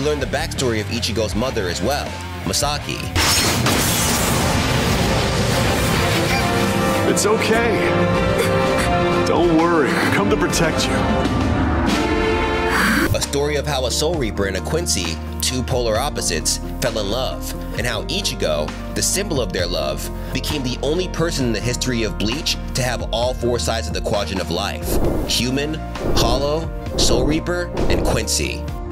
learn the backstory of Ichigo's mother as well, Masaki. It's okay. Don't worry, I've come to protect you. A story of how a Soul Reaper and a Quincy, two polar opposites, fell in love, and how Ichigo, the symbol of their love, became the only person in the history of Bleach to have all four sides of the quadrant of life: human, hollow, Soul Reaper, and Quincy.